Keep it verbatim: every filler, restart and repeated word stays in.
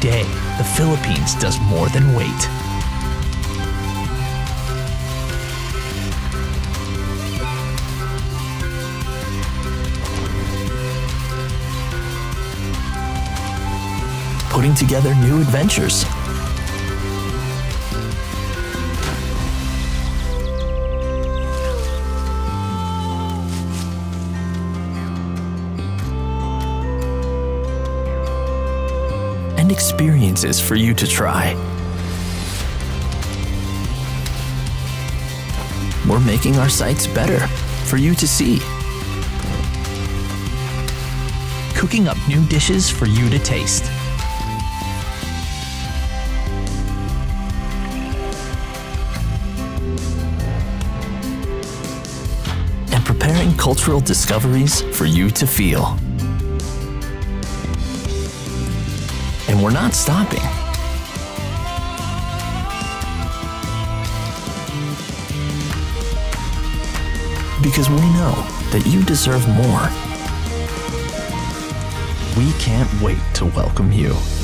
day, the Philippines does more than wait. Putting together new adventures. And experiences for you to try. We're making our sites better for you to see. Cooking up new dishes for you to taste. And preparing cultural discoveries for you to feel. And we're not stopping. Because we know that you deserve more. We can't wait to welcome you.